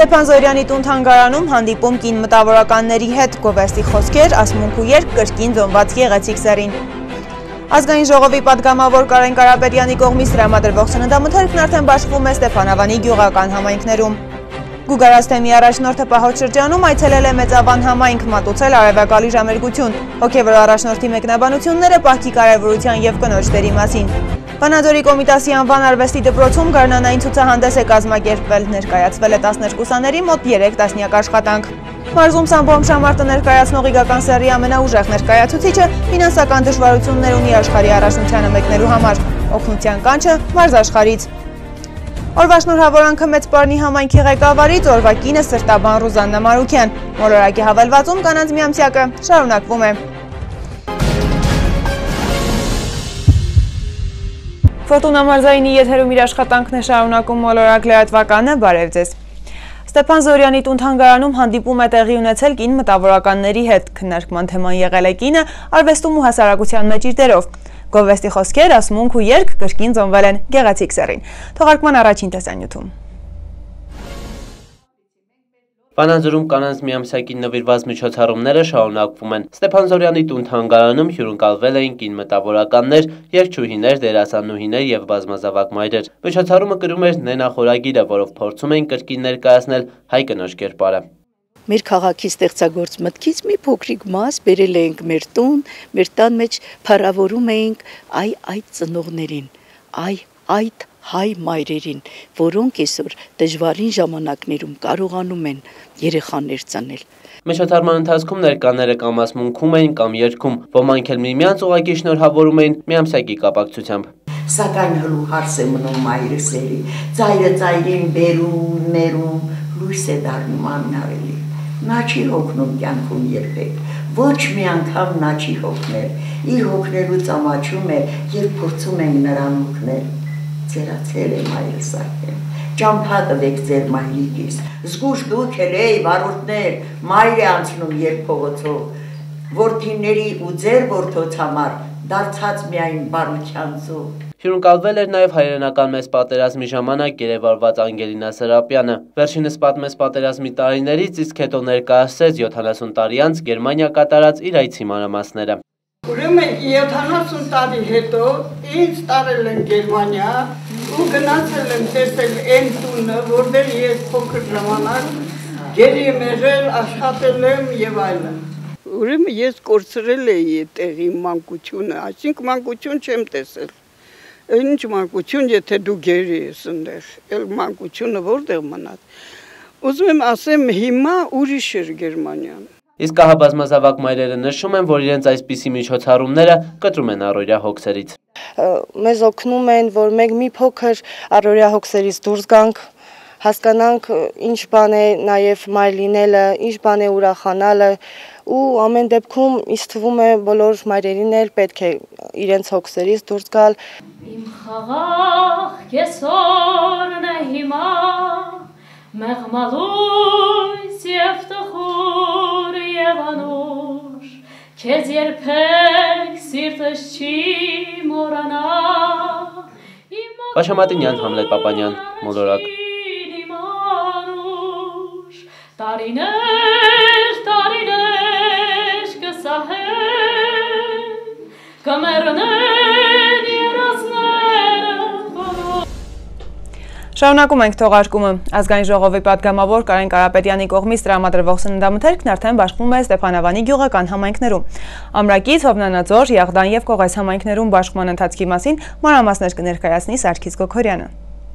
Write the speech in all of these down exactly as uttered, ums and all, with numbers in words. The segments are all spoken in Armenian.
Ստեփան Զորյանի տուն-թանգարանում հանդիպում կին մտավորականների հետ, գովեստի խոսքեր, ասմունք ու երգ, կրկին զոհված գեղեցիկ սերին։ Ազգային ժողովի պատգամավոր Կարեն Կարապետյանի կողմից տրամադրվող սննդամթերքն արդեն բաշխվում է Ստեփանավանի գյուղական համայնքներում։ Գուգարած թեմի առաջնորդը պահոց շրջանում այցելել է Մեծավան համայնք, մատուցել արևակալի ժամերգություն, հոգևոր առաջնորդի մեկնաբանությունները պահքի կարևորության և կնոջ դերի մասին։ Վանաձորի Կոմիտասի անվան արվեստի դպրոցում գարնանային ցուցահանդես է կազմակերպվել, ներկայացվել է տասներկու ուսաների մոտ երեք տասնյակ աշխատանք։ Մարզում Սամբոմ շամարտը ներկայացնող իգական սեռի ամենաուժեղ ներկայացուցիչը ֆինանսական դժվարություններ ունի աշխարհի առաջնությանը մեկնելու համար, օգնության կանչը մարզաշխարհից։ Օրվա շնորհավորանքը Մեծ Պարնի համայնքի ղեկավարից օրվա կինը սրտաբան Ռուզաննա Մարուքյան։ Մոլորակի հավելվածում կանանց միամսյակը շարունակվում է։ Ֆորտունա մարզայինի եթերում իր աշխատանքն է շարունակում մոլորակ լրատվականը, բարև ձեզ։ Ստեփան Զորյանի տուն-թանգարանում հանդիպում է տեղի ունեցել կին մտավորականների հետ, քննարկման թեման եղել է կինը, արվեստում ու հասարակության մեջ իր դերով։ Գովեստի խոսքեր, ասմունք ու երգ կրկին զոհվել են գեղեցիկ սեռին։ Թողարկման առաջին տեսանյութում։ Վանաձորում կանանց միամսյակին նվիրված միջոցառումները շարունակվում են։ Ստեփան Զորյանի տուն-թանգարանում հյուրընկալվել էին կին մտավորականներ, երգչուհիներ, դերասանուհիներ և բազմազավակ մայրեր։ Միջոցառումը կրում էր Նենա խորագիրը, որով փորձում էին կրկին ներկայացնել հայ կնոջ կերպարը։ Մեր քաղաքի ստեղծագործ մտքից մի փոքրիկ մաս բերել էինք մեր տուն, մեր տան մեջ փառավորում էինք այ այդ ծնողներին, այ այդ հայ մայրերին, որոնք այսօր դժվարին ժամանակներում կարողանում են երեխաներ ծնել։ Միջոցառման ընթացքում ներկաները կամ ասմունքում էին կամ երգում, ոմանք էլ միմյանց ուղղակի շնորհավորում էին միամսյակի կապակցությամբ։ Սակայն հլու հարս է մնում մայրսերի, ծայրը ծայրին բերում, ներում, լույս է դառնում աննարելի։ Նա չի հոգնում կյանքում երբեք, ոչ մի անգամ նա չի հոգնել, իր հոգնելուց ամաչում է, երբ փորձում ենք նրան օգնել։ Ձերացել է մայրս ակել, ճամփա տվեք ձեր մայրիկիս, զգուշ դուք էլ էի վարորդներ, մայր է անցնում երբ փողոցով, որդիների ու ձեր որդոց համար դարձած միայն բարության ծով։ Հյուրընկալվել էր նաև հայրենական մեծ պատերազմի ժամանակ գերեվարված Անգելինա Սրապյանը։ Վերջինս պատմեց պատերազմի տարիներից, իսկ հետո ներկայացրեց յոթանասուն տարի անց Գերմանիա կատարած իր այցի մանրամասները։ Ուրեմն յոթանասուն տարի հետո ինձ տարել են Գերմանիա ու գնացել եմ տեսել այն տունը, որտեղ ես փոքր ժամանակ գերի եմ եղել, աշխատել եմ եւ այլն։ Ուրեմն ես կորցրել էի այդտեղի մանկությունը, այսինքն մանկություն չեմ տեսել։ Ինչ մանկություն, եթե դու գերի ես ընդեղ, էլ մանկությունը որտեղ մնաց։ Ուզում եմ ասեմ, հիմա ուրիշ էր Գերմանիան։ Իսկ ահա բազմազավակ մայրերը նշում են, որ իրենց այսպիսի միջոցառումները կտրում են առօրյա հոգսերից։ Մեզ օգնում են, որ մենք մի փոքր առօրյա հոգսերից դուրս գանք, հասկանանք ինչ բան է նաև մայր լինելը, ինչ բան է ուրախանալը, ու ամեն դեպքում ինձ թվում է բոլոր մայրերին էլ պետք է իրենց հոգսերից դուրս գալ։ Իմ խաղաղ կեսօրն է հիմա, մեղմալույս և տխուր և անուշ, քեզ երբեք սիրտս չի մոռանա։ Բաշամատինյան, Համլետ Պապանյան, մոլորակ։ Տարիներ, տարիներ կսահեն, կմեռնեն երազները բոլոր։ Շարունակում ենք թողարկումը։ Ազգային ժողովի պատգամավոր Կարեն Կարապետյանի կողմից տրամադրվող սննդամթերքն արդեն բաշխվում է Ստեփանավանի գյուղական համայնքներում։ Ամրակից, Հովնանաձոր, Եղդան և Կողես համայնքներում բաշխման ընթացքի մասին մանրամասներ կներկայացնի Սարգիս Գոքորյանը։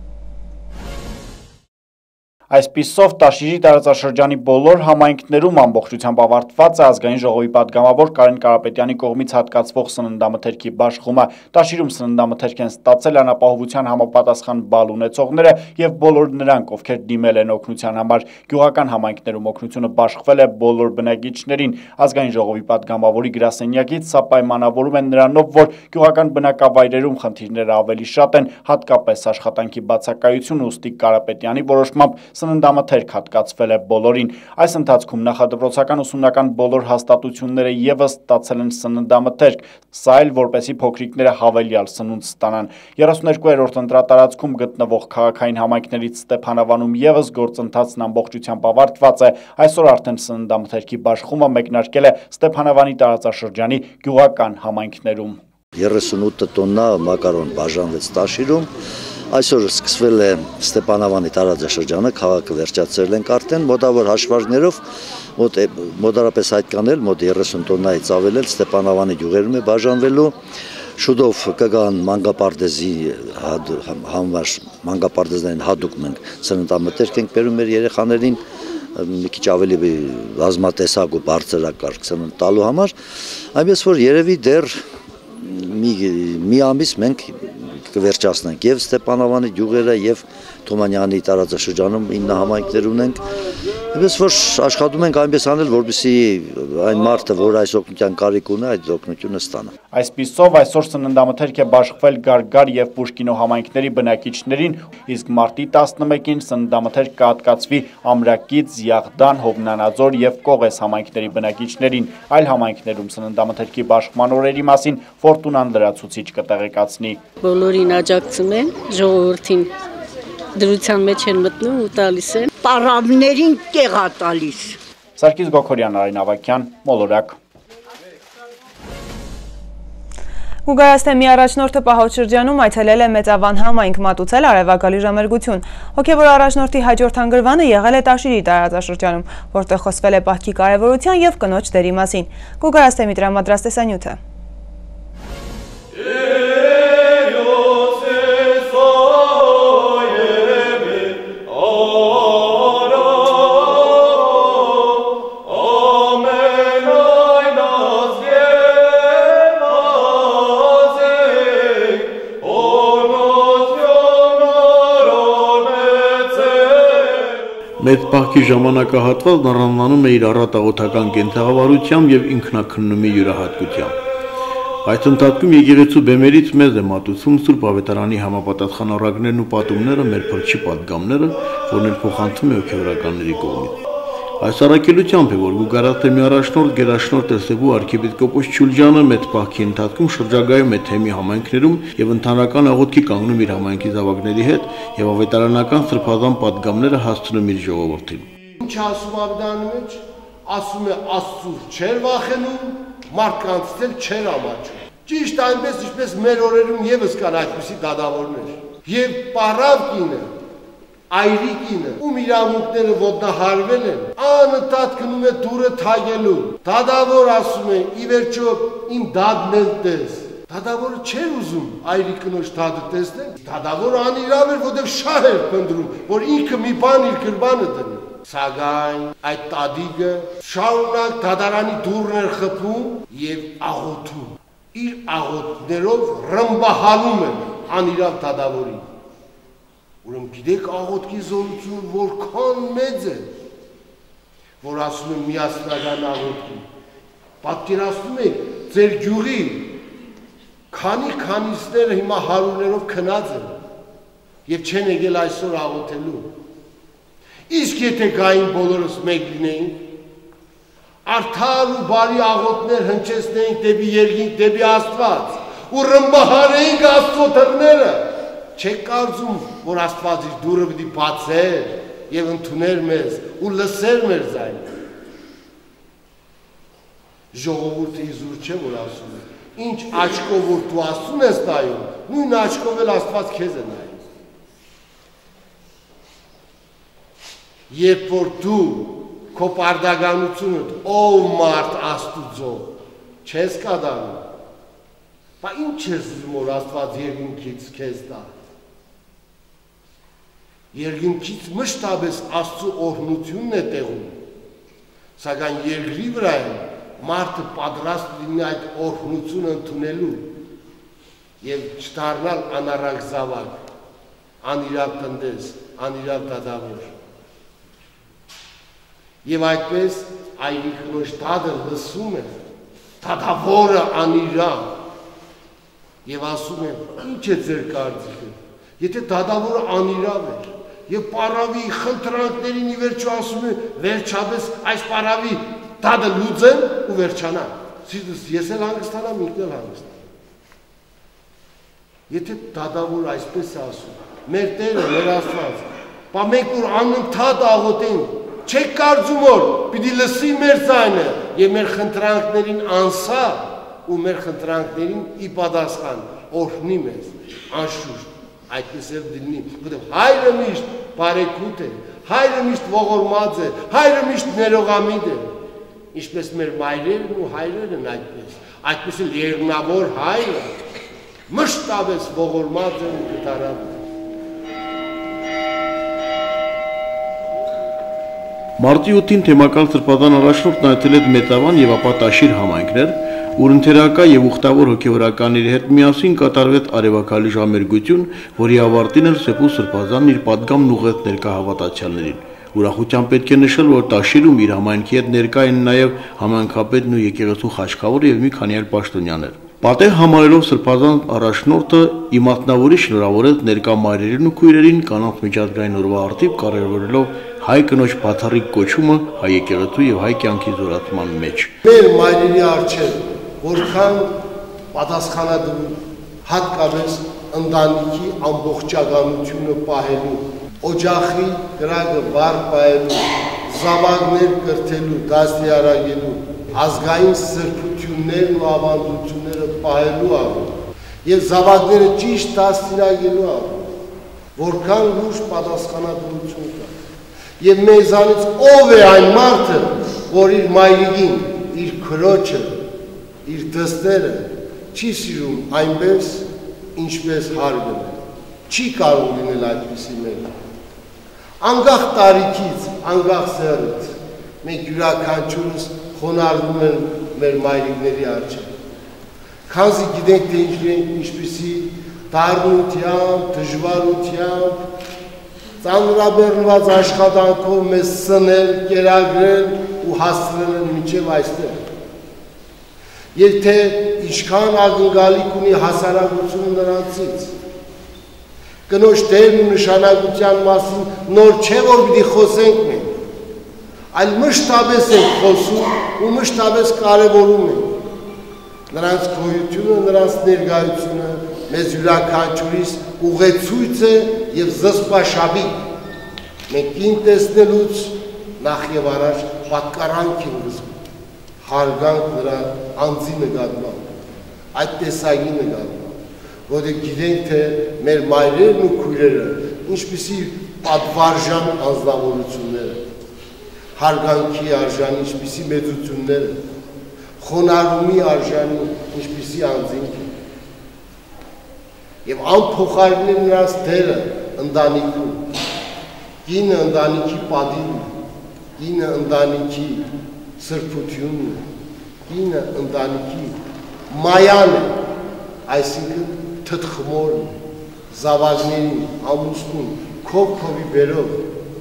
Այսպիսով Տաշիրի տարածաշրջանի բոլոր համայնքներում ամբողջությամբ ավարտված է ազգային ժողովի պատգամավոր Կարեն Կարապետյանի կողմից հատկացվող սննդամթերքի բաշխումը։ Տաշիրում սննդամթերք են ստացել անապահովության համապատասխան բալ ունեցողները և բոլոր նրանք, ովքեր դիմել են օգնության համար։ Գյուղական համայնքներում օգնությունը բաշխվել է բոլոր բնակիչներին։ Ազգային ժողովի պատգամավորի գրասենյակից սա պայմանավորում են նրանով, որ գյուղական բնակավայրերում խնդիրները ավելի շատ են, հատկապես աշխատանքի բացակայություն, ուստի Կարապետյանի որոշմամբ սննդամթերք հատկացվել է բոլորին։ Այս ընթացքում նախադպրոցական ուսումնական բոլոր հաստատությունները ևս ստացել են սննդամթերք, սա էլ որպեսզի փոքրիկները հավելյալ սնունդ ստանան։ երեսուններկուերորդ ընտրատարածքում գտնվող քաղաքային համայնքներից Ստեփանավանում ևս գործընթացն ամբողջությամբ ավարտված է։ Այսօր արդեն սննդամթերքի բաշխումը մեկնարկել է Ստեփանավանի տարածաշրջանի գյուղական համայնքներում։ երեսունութ տոննա մակարոն բաժանվեց Տաշիրում։ Այսօր սկսվել է Ստեփանավանի տարածաշրջանը, քաղաքը վերջացրել ենք արդեն, մոտավոր հաշվարկներով մոտ մոտարապես այդ կանել մոտ երեսուն տոննայից ավել էլ Ստեփանավանի գյուղերում է բաժանվելու։ Շուտով կգան մանկապարտեզի համար մանկապարտեզներին հատուկ մենք սննդամթերք ենք բերում մեր երեխաներին մի քիչ ավելի բազմատեսակ ու բարձրակարգ սնունդ տալու համար, այնպես որ երևի դեռ մի մի ամիս մենք կվերջացնենք եւ Ստեփանավանի գյուղերը եւ Թումանյանի տարածաշրջանում ինը համայնքներ ունենք, այնպես որ աշխատում ենք այնպես անել, որպեսզի այն մարդը, որ այս օգնության կարիք ունի, այդ օգնությունը ստանա։ Այսպիսով այսօր սննդամթերք է բաշխվել Գարգար եւ Պուշկինո համայնքների բնակիչներին, իսկ մարտի տասնմեկին սննդամթերք կհատկացվի Ամրակից, Յաղդան, Հովնանաձոր եւ Կողես համայնքների բնակիչներին։ Այլ համայնքներում սննդամթերքի բաշխման օրերի մասին Ֆորտունան լրացուցիչ կտեղեկացնի։ Բոլորին աջակցում են, ժողովրդին դրության մեջ են մտնում ու տալիս են։ Պարավներին տեղա տալիս։ Սարգիս Գոքորյան, Արին Ավագյան, Մոլորակ։ Գուգարաստեմի առաջնորդը Պահոտ շրջանում այցելել է Մեծավան համայնք մատուցել արևակալի ժամերգություն։ Հոգևոր առաջնորդի հաջորդ հանգրվանը եղել է Տաշիրի տարածաշրջանում, որտեղ խոսվել է պահքի կարևորության եւ կնոջ դերի մասին։ Գուգարաստեմի տրամադրած տեսանյութը։ Մեծ պահքի ժամանակահատվածն առանձնանում է իր առատաղոթական կենցաղավարությամբ եւ ինքնակննումի յուրահատկությամբ։ Այդ ընթացքում եկեղեցու բեմերից մեզ է մատուցում Սուրբ Ավետարանի համապատասխան առակներն ու պատումները, մեր փրկչի պատգամները, որն էլ փոխանցում է հոգևորականների կողմից։ Այս առաքելությամբ է, որ Գուգարաստեմի առաջնորդ Գերաշնորհ Տերսեբու arczepiskopos Չուլջյանը մեծ պահքի ընթացքում շրջագայում է թեմի համայնքներում եւ ընդհանրական աղոթքի կանգնում իր համայնքի զավակների հետ եւ ավետարանական սրբազան պատգամները հասցնում իր ժողովրդին։ Ինչ ասում Ավետարանի մեջ, ասում է Աստծուց չեր վախենում, մարդկանց էլ չեր ամաչում։ Ճիշտ այնպես ինչպես մեր օրերում եւս կան այդպիսի դատավորներ։ Եվ պարավ կինը Այրիկինը, ում իրավունքները ոտնահարվել են, անընդհատ գնում է դուրը թագելու։ Դատավոր ասում է, ի վերջո իմ դադն էլ տես։ Դատավորը չէր ուզում այրի կնոջ դադը տեսնել։ Դատավորը անիրավ էր, որտեղ շահ էր փնտրում, որ ինքը մի բան իր գրբանը դնի։ Սակայն այդ տադիկը շարունակ դատարանի դուռն էր խփում եւ աղոթում։ Իր աղոթներով ռմբահանում է անիրավ դատավորին։ Ուրեմն գիտեք աղոթքի զորությունը որքան մեծ է, որ ասում եմ միասնական աղոթքի։ Պատկերացնում եք ձեր գյուղի քանի քանիսները հիմա հարյուրներով քնած են եւ չեն եկել այսօր աղոթելու։ Իսկ եթե գային բոլորս մեկ լինեինք, արդար ու բարի աղոթներ հնչեցնեինք դեպի երկինք, դեպի Աստված ու ռմբահարեինք Աստծո դռները, չեք կարծում, որ Աստված իր դուռը պիտի բացեր եւ ընդուներ մեզ ու լսեր մեր ձայնը։ Ժողովուրդը իզուր չէ, որ ասում է, ինչ աչքով որ դու Աստծուն ես նայում, նույն աչքով էլ Աստված քեզ է նայում։ Երբ որ դու քո պարտականությունը ով մարդ Աստուծո չես կատարում, բա ինչ ես ուզում որ Աստված երկնքից քեզ տա։ Երկնքից մշտապես Աստծո օրհնությունն է տեղում, սակայն երկրի վրա մարդը պատրաստ լինի այդ օրհնությունը ընդունելու եւ չդառնալ անառակ զավակ, անիրավ տնտես, անիրավ դատավոր։ Եվ այդպես այրի կնոջ դադը լսում է, դատավորը անիրավ եւ ասում է, ինչ է ձեր կարծիքը։ Եթե դատավորը անիրավ էր եւ պարավի խնդրանքներին ի վերջո ասում է վերջապես այս պարավի դադը լուծեն ու վերջանա։ Ես էլ հանգստանամ, ինքն էլ հանգստանա։ Եթե դադավոր այսպես է ասում, մեր Տերը, մեր Աստված, բա մենք որ անընդհատ աղոթենք, չեք կարծում որ պիտի լսի մեր ձայնը եւ մեր խնդրանքներին անսա ու մեր խնդրանքներին ի պատասխան օրհնի մեզ, անշուշտ այդպես էլ դինի, որտեղ հայրը միշտ բարեկույթ է, հայրը միշտ ողորմած է, հայրը միշտ ներողամիտ է, ինչպես մեր մայրերն ու հայրերն այդպես, այդպես էլ եղնավոր հայրը մշտապես ողորմած է ու կտարավ է։ Մարտի ութին թեմակալ սրբազան առաջնորդն այցելեց Մեծավան եւ ապա Տաշիր համայնքներ, ուր ընթերակա եւ ուխտավոր հոգեվորականների հետ միասին կատարվեց արևակալի ժամերգություն, որի ավարտին էր Սեփու սրբազանն իր պատգամն ուղղեց ներկա հավատացյալներին։ Ուրախությամբ պետք է նշել, որ Տաշիրում իր համայնքի հետ ներկա են նաեւ համայնքապետն ու եկեղեցու խաչքավոր եւ մի քանի այլ պաշտոնյաներ։ Պատեհ համարելով սրբազան առաջնորդը իմաստնավորի շնորհավորեց ներկա մայրերին ու քույրերին կանանց միջազգային օրվա արդիվ կառավարելով հայ կնոջ բացառիկ կոչումը հայ եկեղեցու եւ հայ կյանքի զորացման մեջ։ Մեր մայրերի առջև որքան պատասխանատու հատկապես ընտանիքի ամբողջականությունը պահելու, օջախի գրակը վառ պահելու, զավակներ կրթելու, դաստիարակելու, ազգային սրբություններն ու ավանդությունները պահելու առումով եւ զավակները ճիշտ դաստիարակելու առումով որքան լուրջ պատասխանատվություն կա։ Եվ մեզանից ով է այն մարդը, որ իր մայրիկին, իր քրոջը, իր դստերը չի սիրում այնպես, ինչպես հարգում է։ Չի կարող լինել այդպիսի մեկը։ Անկախ տարիքից, անկախ սեռից, մենք յուրաքանչյուրս խոնարհվում են մեր մայրիկների առջև։ Քանզի գիտենք, թե ինչ ինչպիսի դառնությամբ, դժվարությամբ, ծանրաբեռնված աշխատանքով մեզ սնել, կերակրել ու հասցնել են մինչև այստեղ։ Եվ թե ինչքան ակնկալիք ունի հասարակությունը նրանցից։ Կնոջ դերն ու նշանակության մասին նոր չէ, որ պիտի խոսենք մենք, այլ մշտապես ենք խոսում ու մշտապես կարևորում ենք։ Նրանց գոյությունը, նրանց ներկայությունը մեզ յուրաքանչյուրիս ուղեցույց է եւ զսպաշաբիկ։ Մենք ին տեսնելուց նախ եւ առաջ պատկառանք ենք զգում, հարգանք նրա անձի նկատմամբ, այդ տեսակի նկատմամբ, որը գիտենք, թե մեր մայրերն ու քույրերը ինչպիսի պատվարժան անձնավորություններ են, հարգանքի արժանի ինչպիսի մեծություններ են, խոնարհումի արժանի ինչպիսի անձինք են։ Եվ անփոխարինելի նրանց դերը ընտանիքում, կինը ընտանիքի պատիվն է, կինը ընտանիքի սրբությունն է, կինը ընտանիքի մայան է, այսինքն թթխմորն է, զավակներին, ամուսնուն, քով քովի բերով,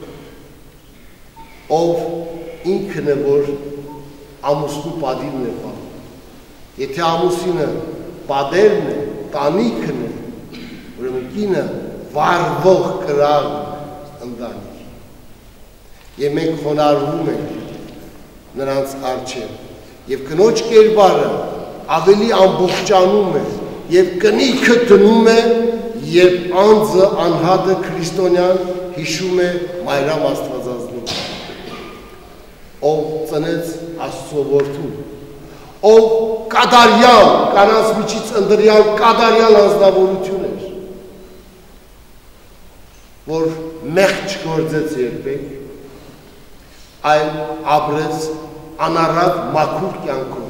ով ինքն է, որ ամուսնու պատիվն է պահում։ Եթե ամուսինը պատերն է, տանիքն է, ուրեմն կինը վառվող կրակ ընտանիք։ Եվ մենք խոնարհվում ենք նրանց առջև եւ կնոջ կերպարը ավելի ամբողջանում է եւ կնիքը դնում է եւ անձը անհատը քրիստոնյան հիշում է Մայրամ Աստվածածնին, ով ծնեց Աստծո որդուն, ով կատարյալ կանանց միջից ընդրյալ կատարյալ անձնավորություն էր, որ մեղք չգործեց երբեք, այլ ապրեց անառատ մաքուր կյանքով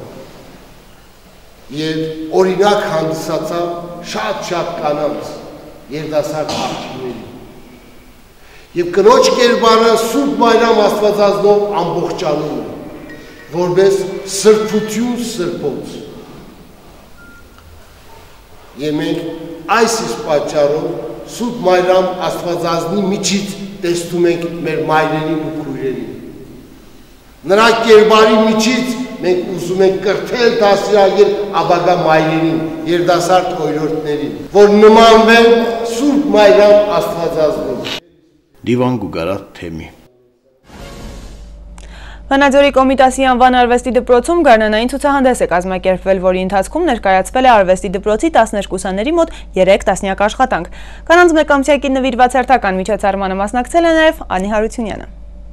եւ օրինակ հանդիսացավ շատ-շատ կանանց երիտասարդ աղջիկների։ Եվ կնոջ կերպարը Սուրբ Մայրամ Աստվածածնով ամբողջանում է, որպես սրբություն սրբոց։ Եվ մենք այս իսկ պատճառով Սուրբ Մայրամ Աստվածածնի միջից տեսնում ենք մեր մայրերին ու քույրերին։ Նրա կերպարի միջից մենք ուզում ենք կրթել, դաստիարակել ապագա մայրերին, երիտասարդ օրիորդներին, որ նմանվեն Սուրբ Մայրամ Աստվածածնին։ Դիվան Գուգարատ թեմի։ Վանաձորի Կոմիտասի անվան արվեստի դպրոցում գարնանային ցուցահանդես է կազմակերպվել, որի ընթացքում ներկայացվել է արվեստի դպրոցի տասներկու ուսաների մոտ երեք տասնյակ աշխատանք։ Կանանց մեկամսյակին նվիրված հերթական միջոցառմանը մասնակցել է նաև Անի Հարությունյանը։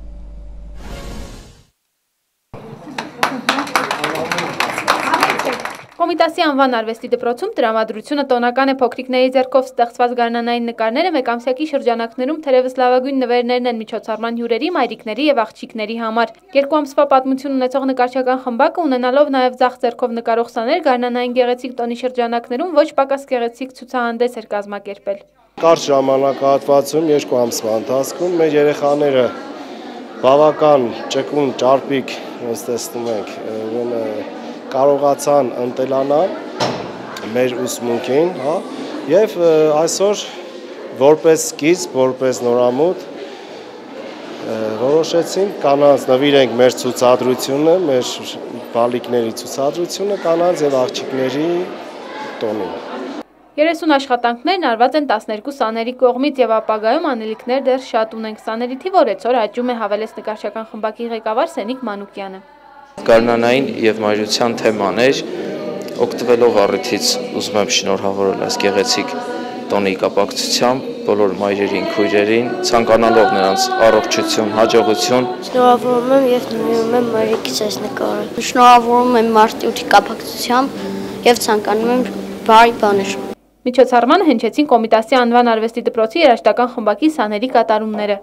Կոմիտասի անվան արվեստի դպրոցում տրամադրությունը տոնական է փոքրիկների ձեռքով ստեղծված գարնանային նկարները մեկամսյակի շրջանակներում թերևս լավագույն նվերներն են միջոցառման հյուրերի, մայրիկների եւ աղջիկների համար։ Երկու ամսվա պատմություն ունեցող նկարչական խմբակը ունենալով նաեւ ձախ ձեռքով նկարող սաներ գարնանային գեղեցիկ տոնի շրջանակներում ոչ պակաս գեղեցիկ ցուցահանդես էր կազմակերպել։ Կարճ ժամանակահատվածում երկու ամսվա ընթացքում մեր երեխաները բավական ճկուն ճարպիկ ոնց տեսնում ենք կարողացան ընտելանալ մեր ուսմունքին, հա, եւ այսօր որպես սկիզբ, որպես նորամուտ որոշեցինք կանանց նվիրենք մեր ցուցադրությունը, մեր բալիկների ցուցադրությունը կանանց եւ աղջիկների տոնին։ երեսուն աշխատանքներն արված են տասներկու սաների կողմից եւ ապագայում անելիքներ դեռ շատ ունենք։ Սաների թիվը օրեցօր աճում է, հավելեց նկարչական խմբակի ղեկավար Սենիկ Մանուկյանը։ Գարնանային եւ մայրության թեմաներ օգտվելով առիթից ուզում եմ շնորհավորել այս գեղեցիկ տոնի կապակցությամբ բոլոր մայրերին, քույրերին, ցանկանալով նրանց առողջություն, հաջողություն։ Շնորհավորում եմ եւ նվիրում եմ մայրիկիս այս նկարը։ Շնորհավորում եմ մարտի ութի կապակցությամբ եւ ցանկանում եմ բարի բաներ։ Միջոցառմանը հնչեցին Կոմիտասի անվան արվեստի դպրոցի երաժշտական խմբակի սաների կատարումները։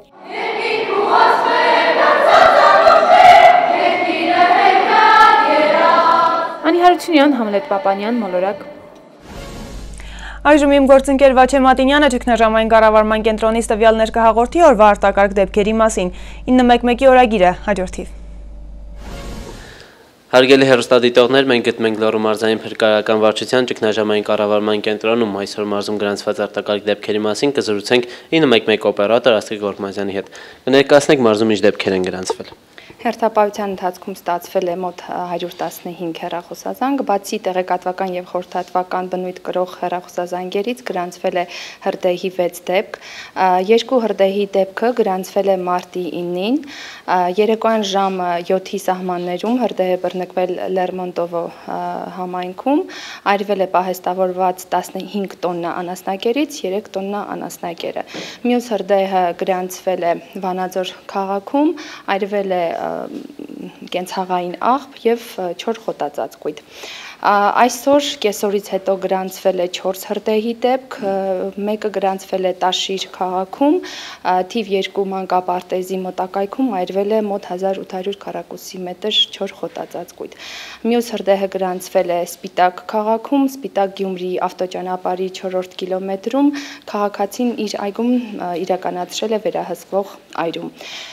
Անի Հարությունյան, Համլետ Պապանյան, Մոլորակ։ Այժմ իմ գործընկեր Վաչե Մատինյանը ճգնաժամային կառավարման կենտրոնից տվյալներ կհաղորդի օրվա արտակարգ դեպքերի մասին։ ինը մեկ մեկի օրագիրը հաջորդիվ։ Հարգելի հեռուստադիտողներ, մենք գտնենք Լոռու մարզային փրկարարական վարչության ճգնաժամային կառավարման կենտրոնում այսօր մարզում գրանցված արտակարգ դեպքերի մասին կզրուցենք ինը մեկ մեկ օպերատոր Աստղիկ Գորգոմազյանի հետ։ Կներկայացնենք մարզում ինչ դեպքեր են գրանցվել։ Հերթապահության ընթացքում ստացվել է մոտ հարյուր տասնհինգ հեռախոսազանգ, բացի տեղեկատվական եւ խորհրդատվական բնույթ կրող հեռախոսազանգերից գրանցվել է հրդեհի վեց դեպք, երկու հրդեհի դեպքը գրանցվել է մարտի ինին, երեկոյան ժամը յոթի սահմաններում հրդեհ է բռնկվել Լերմոնտովո համայնքում, այրվել է պահեստավորված տասնհինգ տոննա անասնագերից երեք տոննա անասնագերը։ Մյուս հրդեհը գրանցվել է Վանաձոր քաղաքում, այրվել է կենցաղային աղբ եւ չոր խոտածածկույթ։ Այսօր կեսօրից հետո գրանցվել է չորս հրդեհի դեպք, մեկը գրանցվել է Տաշիր քաղաքում, թիվ երկու մանկապարտեզի մոտակայքում այրվել է մոտ հազար ութ հարյուր քառակուսի մետր չոր խոտածածկույթ։ Մյուս հրդեհը գրանցվել է Սպիտակ քաղաքում, Սպիտակ Գյումրի ավտոճանապարհի չորրորդ կիլոմետրում, քաղաքացին իր այգում իրականացրել է վերահսկվող այրում։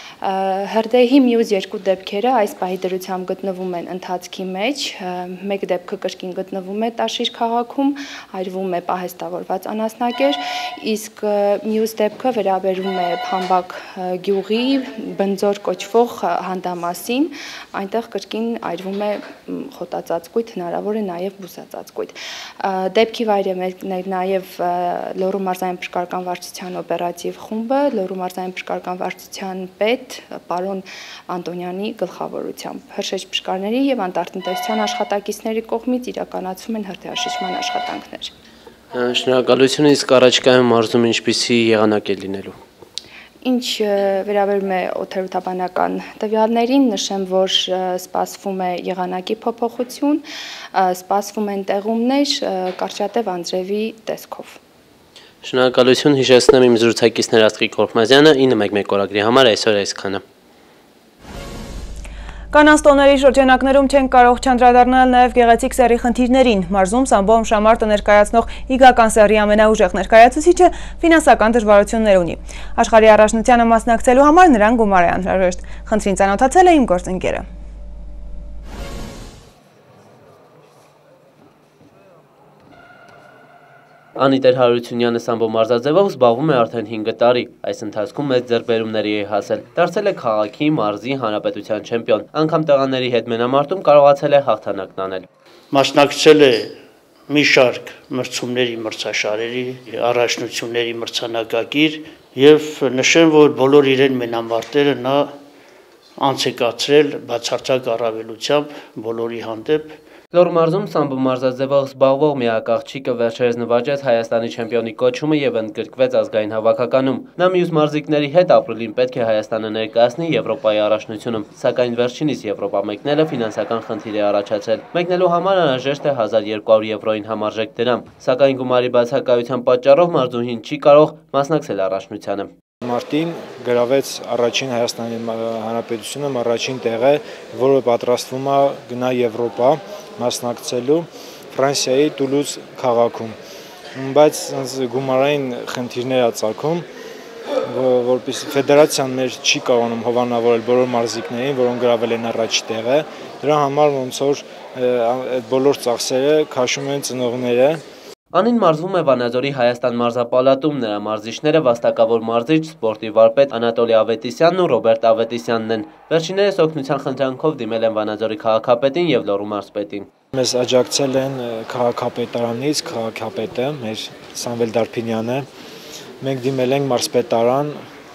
Հրդեհի մյուս երկու դեպքերը այս պահի դրությամբ գտնվում են ընթացքի մեջ, մեկ դեպքը կրկին գտնվում է Տաշիր քաղաքում, այրվում է պահեստավորված անասնագեր, իսկ մյուս դեպքը վերաբերում է Փամբակ գյուղի Բնձոր կոչվող հանդամասին, այնտեղ կրկին այրվում է խոտածածկույթ, հնարավոր է նաև բուսածածկույթ։ Դեպքի վայր է նաև Լոռու մարզային փրկարարական վարչության օպերատիվ խումբը, Լոռու մարզային փրկարարական վարչության պետ պարոն Անտոնյանի գլխավորությամբ հրշեջ փրկարարների եւ անտարտնտեսության աշխատակիցների կողմից իրականացում են հրդեհաշիջման աշխատանքներ։ Շնորհակալություն, իսկ առաջիկայում մարզում ինչպիսի եղանակ է լինելու։ Ինչ վերաբերում է օդերոթաբանական տվյալներին, նշեմ, որ սպասվում է եղանակի փոփոխություն, սպասվում են տեղումներ կարճատև անձրևի տեսքով։ Շնորհակալություն, հիշեցնեմ իմ զրուցակիցներ Աստղիկ Գորգոմազյանը, ինը մեկ մեկ օրագրի համար այսօր այսքանը։ Կանանց տոների շրջանակներում չեն կարող չանդրադառնալ նաև գեղեցիկ սեռի խնդիրներին։ Մարզում Սամբո Ամշամարտը ներկայացնող իգական սեռի ամենաուժեղ ներկայացուցիչը ֆինանսական դժվարություններ ունի։ Աշխարհի առաջնությանը մասնակցելու համար նրան գումար է անհրաժեշտ։ Խնդրին ծանոթացել է իմ գործընկերը։ Անիտեր Հարությունյանը Սամբո մարզաձևով զբաղվում է արդեն հինգ տարի, այս ընթացքում մեծ ձեռքբերումների է հասել, դարձել է քաղաքի, մարզի, հանրապետության չեմպիոն, անգամ տղաների հետ մենամարտում կարողացել է հաղթանակն անել։ Մասնակցել է մի շարք մրցումների մրցաշարերի, առաջնությունների մրցանակակիր եւ նշեմ, որ բոլոր իրեն մենամարտերը նա անցեկացրել բացարձակ առավելությամբ բոլորի հանդեպ։ Լոռու մարզում սամբո մարզաձևով զբաղվող միակ աղջիկը վերջերս նվաճեց Հայաստանի չեմպիոնի կոչումը եւ ընդգրկվեց ազգային հավաքականում։ Նա մյուս մարզիկների հետ ապրիլին պետք է Հայաստանը ներկայացնի Եվրոպայի առաջնությունում, սակայն վերջինիս Եվրոպա մեկնելը ֆինանսական խնդիր է առաջացել։ Մեկնելու համար անհրաժեշտ է հազար երկու հարյուր եվրոյին համարժեք դրամ, սակայն գումարի բացակայության պատճառով մարզուհին չի կարող մասնակցել առաջնությանը։ Մարտին գրավեց առաջին Հայաստանի Հանրապետությունում առաջին տեղը, որը պատրաստվում է գնա Եվրոպա մասնակցելու Ֆրանսիայի Տուլուզ քաղաքում, բայց գումարային խնդիրներ ա ծագում, որպեսզի ֆեդերացիան մեր չի կարողանում հովանավորել բոլոր մարզիկներին, որոնք գրավել են առաջի տեղը, դրա համար ոնց որ այդ բոլոր ծախսերը քաշում են ծնողները։ Անին մարզվում է Վանաձորի Հայաստան մարզապալատում, նրա մարզիչները վաստակավոր մարզիչ, սպորտի վարպետ Անատոլի Ավետիսյանն ու Ռոբերտ Ավետիսյանն են։ Վերջիններս օգնության խնդրանքով դիմել են Վանաձորի քաղաքապետին եւ Լոռու մարզպետին։ Մեզ աջակցել են քաղաքապետարանից քաղաքապետը, մեր Սամվել Դարփինյանը։ Մենք դիմել ենք մարզպետարան,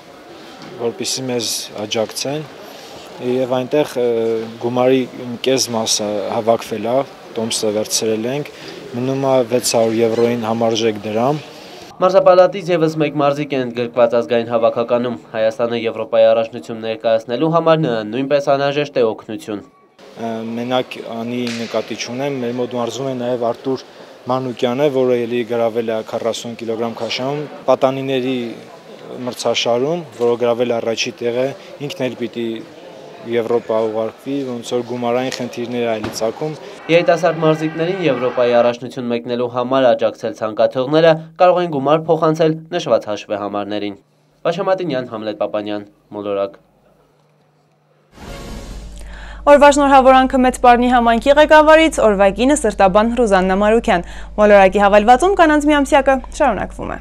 որպեսզի մեզ աջակցեն եւ այնտեղ գումարի կես մասը հավաքվել է, տոմսը վերցրել ենք, մնում է վեց հարյուր եվրոյին համարժեք դրամ։ Մարզապալատից եւս մեկ մարզիկ է ընդգրկված ազգային հավաքականում։ Հայաստանը Եվրոպայի առաջնություն ներկայացնելու համար նրան նույնպես անհրաժեշտ է օգնություն։ Մենակ անի նկատի չունեմ, մեր մոտ մարզում է նաեւ Արտուր Մանուկյանը, որը ելի գրավել է քառասուն կիլոգրամ քաշանում, պատանիների մրցաշարում, որը գրավել է առաջի տեղը, ինքն էլ պիտի Եվրոպա ուղարկվի, ոնց որ գումարային խնդիրներ այլի ցակում։ Երիտասարդ մարզիկներին Եվրոպայի առաջնություն մեկնելու համար աջակցել ցանկացողները կարող են գումար փոխանցել նշված հաշվեհամարներին։ Վաշա Մատինյան, Համլետ Պապանյան, Մոլորակ։ Օրվա շնորհավորանքը Մեծ Պարնի համայնքի ղեկավարից օրվա կինը սրտաբան Ռուզաննա Մարուքյան։ Մոլորակի հավելվածում կանանց միամսյակը շարունակվում է։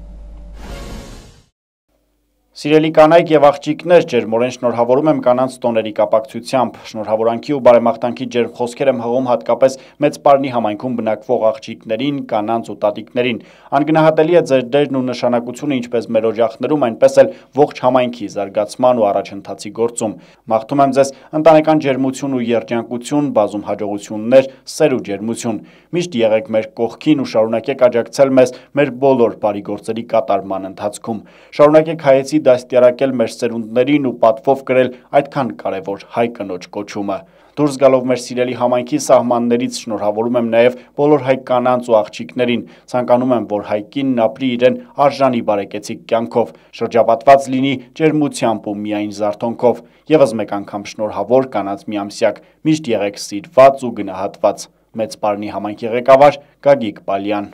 Սիրելի կանայք եւ աղջիկներ, ջերմորեն շնորհավորում եմ կանանց տոների կապակցությամբ։ Շնորհավորանքի ու բարեմաղթանքի ջերմ խոսքեր եմ հղում հատկապես Մեծ Պարնի համայնքում բնակվող աղջիկներին, կանանց ու տատիկներին։ Անգնահատելի է ձեր դերն ու նշանակությունը ինչպես մեր օջախներում, այնպես էլ ողջ համայնքի զարգացման ու առաջընթացի գործում։ Մաղթում եմ ձեզ ընտանեկան ջերմություն ու երջանկություն, բազում հաջողություններ, սեր ու ջերմություն։ Միշտ եղեք մեր կողքին ու շարունակեք աջակցել մեզ մեր բոլոր բարի գործերի կատարման ընթացքում։ Շարունակեք հայեցի դաստիարակել մեր սերունդներին ու պատվով կրել այդքան կարևոր հայ կնոջ կոչումը։ Դուրս գալով մեր սիրելի համայնքի սահմաններից շնորհավորում եմ նաև բոլոր հայ կանանց ու աղջիկներին, ցանկանում եմ, որ հայ կինն ապրի իրեն արժանի բարեկեցիկ կյանքով, շրջապատված լինի ջերմությամբ ու միայն զարթոնքով։ Եվս մեկ անգամ շնորհավոր կանանց միամսյակ, միշտ եղեք սիրված ու գնահատված։ Մեծ Պարնի համայնքի ղեկավար Գագիկ Պալյան։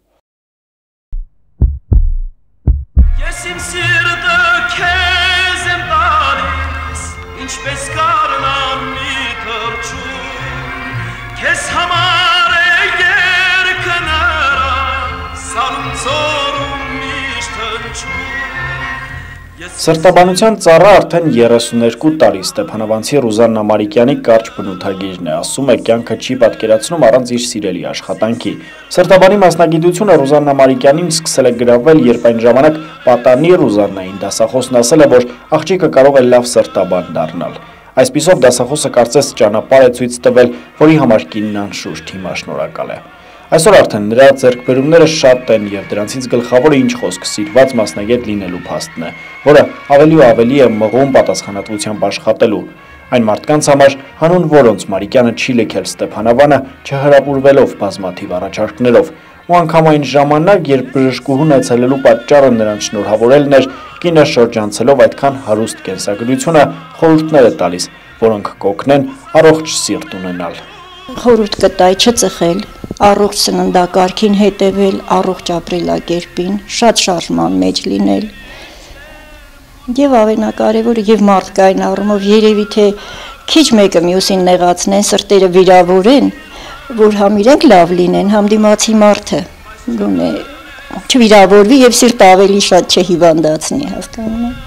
Ես իմ սիրտը քեզ եմ տալիս, ինչպես կարնան մի թռչուն, քեզ համար է երգը նրա, սալում ծորում միշտ հնչում։ Սրտաբանության ծառա արդեն երեսուներկու տարի Ստեփանավանցի Ռուզաննա Մարիկյանի կարճ բնութագիրն է, ասում է կյանքը չի պատկերացնում առանց իր սիրելի աշխատանքի։ Սրտաբանի մասնագիտությունը Ռուզաննա Մարիկյանին սկսել է գրավել, երբ այն ժամանակ պատանի Ռուզաննային դասախոսն ասել է, որ աղջիկը կարող է լավ սրտաբան դառնալ։ Այսպիսով դասախոսը կարծես ճանապարհ է ցույց տվել, որի համար կինն անշուշտ հիմա շնորհակալ է։ Այսօր արդեն նրա ձեռքբերումները շատ են եւ դրանցից գլխավորը ինչ խոսք սիրված մասնագետ լինելու փաստն է, որը ավելի ու ավելի է մղում պատասխանատվությամբ աշխատելու։ Այն մարդկանց համար, հանուն որոնց Մարիկյանը չի լքել Ստեփանավանը, չհրապուրվելով բազմաթիվ առաջարկներով, ու անգամ այն ժամանակ, երբ բժշկուհուն այցելելու պատճառը նրան շնորհավորելն էր, կինը շրջանցելով այդքան հարուստ կենսագրությունը խորհուրդներ է տալիս, որոնք կօգնեն առողջ սիրտ ունենալ։ Խորհուրդ կտայի չծխել, առողջ սննդակարգին հետևել, առողջ ապրելակերպին, շատ շարժման մեջ լինել։ Եվ ամենակարևորը եւ մարդկային առումով երևի թե քիչ մեկը մյուսին նեղացնեն, սրտերը վիրավորեն, որ համ իրենք լավ լինեն, համ դիմացի մարդը գոնե չվիրավորվի եւ սիրտը ավելի շատ չհիվանդացնի, հասկանում եք։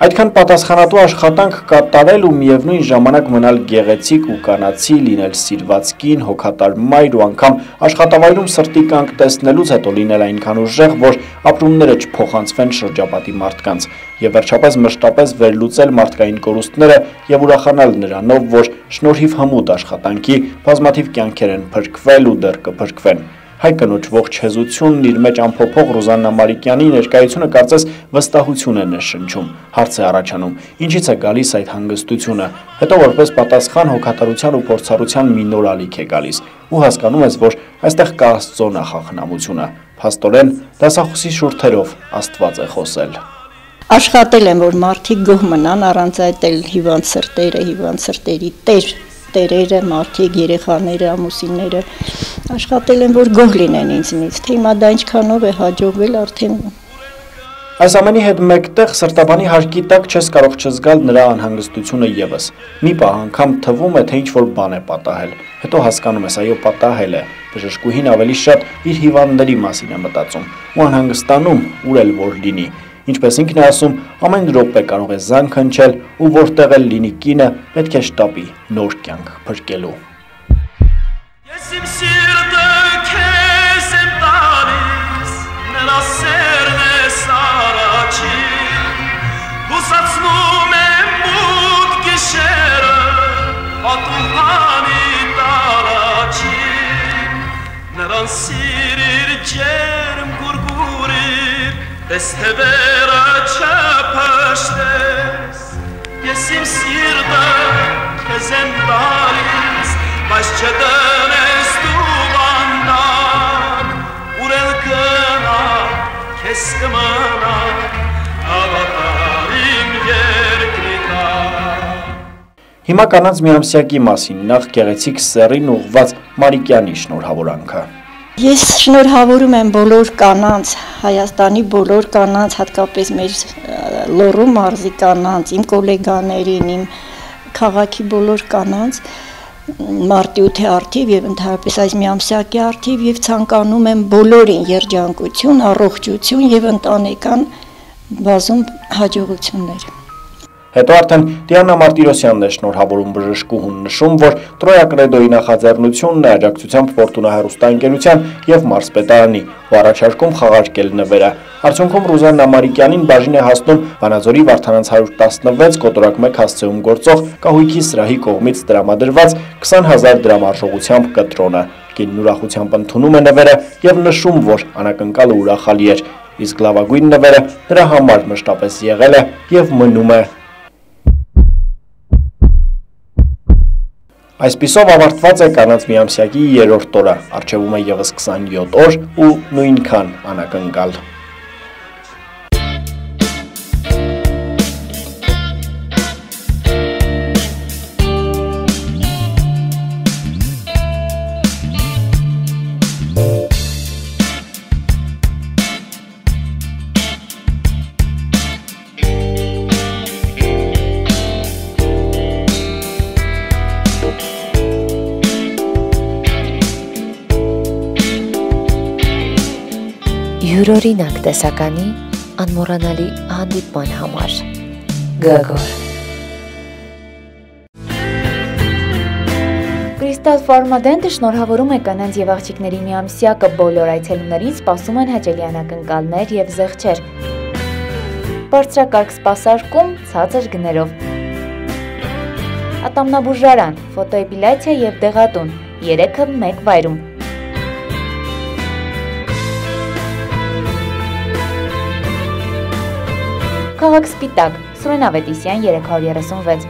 Այդքան պատասխանատու աշխատանք կատարել ու միևնույն ժամանակ մնալ գեղեցիկ ու կանացի, լինել սիրված կին, հոգատար մայր ու անգամ աշխատավայրում սրտի կանգ տեսնելուց հետո լինել այնքան ուժեղ, որ ապրումները չփոխանցվեն շրջապատի մարդկանց եւ վերջապես մշտապես վերլուծել մարդկային կորուստները եւ ուրախանալ նրանով, որ շնորհիվ հմուտ աշխատանքի բազմաթիվ կյանքեր են փրկվել ու դեռ կփրկվեն։ Հայ կնոջ ողջ հեզությունն իր մեջ ամփոփող Ռուզաննա Մարիկյանի ներկայությունը կարծես վստահություն է նշնչում, հարց է առաջանում, ինչից է գալիս այդ հանգստությունը, հետո որպես պատասխան հոգատարության ու փորձառության մի նոր ալիք է գալիս, ու հասկանում ես, որ այստեղ կա Աստծո նախախնամությունը, փաստորեն դասախոսի շուրթերով Աստված է խոսել։ Աշխատել են, որ մարդիկ գոհ մնան, առանց այդ էլ հիվանդ սրտերը, հիվանդ սրտերի տեր տերերը, մարդիկ, երեխաները, ամուսինները աշխատել են, որ գոհ լինեն ինձնից, թե հիմա դա ինչքանով է հաջողվել արդեն։ Այս ամենի հետ մեկտեղ սրտաբանի հարկի տակ չես կարող չզգալ նրա անհանգստությունը եւս։ Մի պահ անգամ թվում է, թե ինչ-որ բան է պատահել, հետո հասկանում ես, այո, պատահել է։ Բժշկուհին ավելի շատ իր հիվանդների մասին է մտածում ու անհանգստանում, ուր էլ որ լինի։ Ինչպես ինքն է ասում, ամեն րոպե կարող է զանգ հնչել ու որտեղ էլ լինի կինը, պետք է շտապի նոր կյանք փրկելու։ Ես իմ սիրտը քեզ եմ տալիս, նրա սերն ես առաջին, հուսացնում եմ մութ գիշերը, պատուհանի տարաչին, նրան սիրիր ջերմ գուրգուրիր, Տեսթևերը չպշտես, ես իմ սիրտը քեզ եմ տալիս, բայց չդնես դու բանտակ, ուր էլ գնա, քեզ կմնա, հավատալ իմ երկրի տակ։ Հիմա կանանց միամսյակի մասին, նախ գեղեցիկ սեռին ուղղված Մարիկյանի շնորհավորանքը։ Ես շնորհավորում եմ բոլոր կանանց, Հայաստանի բոլոր կանանց, հատկապես մեր Լոռու մարզի կանանց, իմ գոլեգաներին, իմ քաղաքի բոլոր կանանց, մարտի ութի առթիվ եւ ընդհանրապես այս միամսյակի առթիվ եւ ցանկանում եմ բոլորին երջանկություն, առողջություն եւ ընտանեկան բազում հաջողություններ։ Հետո արդեն Դիանա Մարտիրոսյանն է շնորհավորում բժշկուհուն, նշում, որ Տրոյա Կրեդոյի նախաձեռնությունն է աջակցությամբ Ֆորտունա հեռուստաընկերության եւ Մարսպետարանի ու առաջարկում խաղարկել նվերը։ Արդյունքում Ռուզաննա Մարիկյանին բաժին է հասնում Վանաձորի Վարդանանց հարյուր տասնվեց կոտորակ մեկ հասցեում գործող կահույքի սրահի կողմից տրամադրված քսան հազար դրամ արժողությամբ կտրոնը։ Կինն ուրախությամբ ընդունում է նվերը եւ նշում, որ անակնկալը ուրախալի էր, իսկ լավագույն նվերը նրա համար մշտապես եղել է եւ մնում է։ Այսպիսով ավարտված է կանանց միամսյակի երրորդ օրը, առջևում է ևս քսանյոթ օր ու նույնքան անակնկալ։ Յուրօրինակ տեսականի անմոռանալի հանդիպման համար Գագոր Կրիստալ Ֆարմադենտը շնորհավորում է կանանց եւ աղջիկների միամսյակը բոլոր այցելուներին սպասում են հաճելի անակնկալներ եւ զեղչեր։ Բարձրակարգ սպասարկում ցածր գներով։ Ատամնաբուժարան, ֆոտոէպիլյացիա եւ դեղատուն, երեքը մեկ վայրում։ Քաղաք Սպիտակ, Սուրեն Ավետիսյան երեք հարյուր երեսունվեց։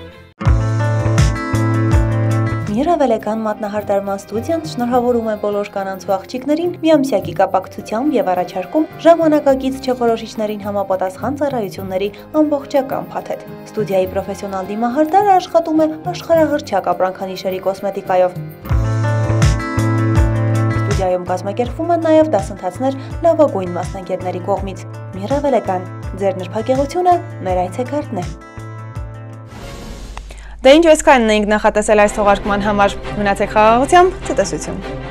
Միռավելական մատնահարդարման ստուդիան շնորհավորում է բոլոր կանանց ու աղջիկներին միամսյակի կապակցությամբ եւ առաջարկում ժամանակակից չորոշիչներին համապատասխան ծառայությունների ամբողջական փաթեթ։ Ստուդիայի պրոֆեսիոնալ դիմահարդարը աշխատում է աշխարհահռչակ ապրանքանիշերի կոսմետիկայով։ Ստուդիայում կազմակերպվում են նաև դասընթացներ լավագույն մասնագետների կողմից։ Միռավելական, ձեր նրբագեղությունը մեր այցեքարտն է։ Դե ինչ այսքանն էինք նախատեսել այս թողարկման համար։ Մնացեք խաղաղությամբ, ցտեսություն։